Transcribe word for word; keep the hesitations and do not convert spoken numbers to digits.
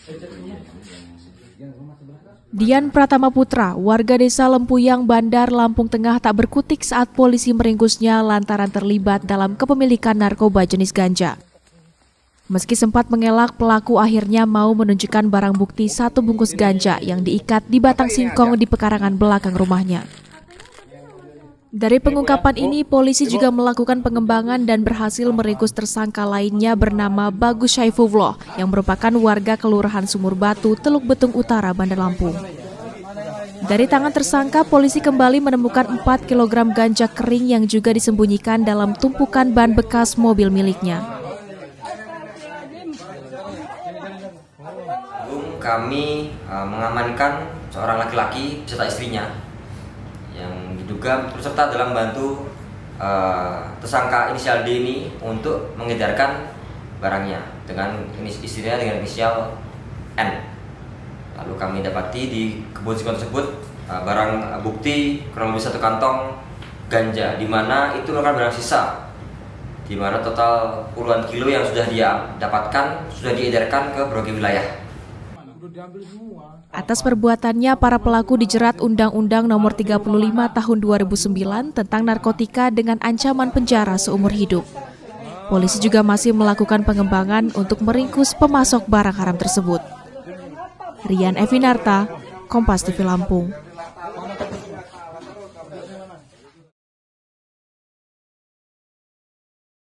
Dian Pratama Putra, warga desa Lempuyang, Bandar, Lampung Tengah tak berkutik saat polisi meringkusnya lantaran terlibat dalam kepemilikan narkoba jenis ganja. Meski sempat mengelak, pelaku akhirnya mau menunjukkan barang bukti satu bungkus ganja yang diikat di batang singkong di pekarangan belakang rumahnya. Dari pengungkapan ini, polisi juga melakukan pengembangan dan berhasil meringkus tersangka lainnya bernama Bagus Syaifullah yang merupakan warga Kelurahan Sumur Batu, Teluk Betung Utara, Bandar Lampung. Dari tangan tersangka, polisi kembali menemukan empat kilogram ganja kering yang juga disembunyikan dalam tumpukan ban bekas mobil miliknya. Kami uh, mengamankan seorang laki-laki beserta istrinya yang diduga berserta dalam membantu uh, tersangka inisial D ini untuk mengedarkan barangnya dengan istrinya dengan inisial N. Lalu kami dapati di kebun singkong tersebut uh, barang bukti kurang lebih satu kantong ganja, di mana itu merupakan barang sisa, di mana total puluhan kilo yang sudah dia dapatkan sudah diedarkan ke berbagai wilayah. Atas perbuatannya, para pelaku dijerat Undang-Undang Nomor tiga puluh lima Tahun dua ribu sembilan tentang narkotika dengan ancaman penjara seumur hidup. Polisi juga masih melakukan pengembangan untuk meringkus pemasok barang haram tersebut. Rian Evinarta, Kompas T V Lampung.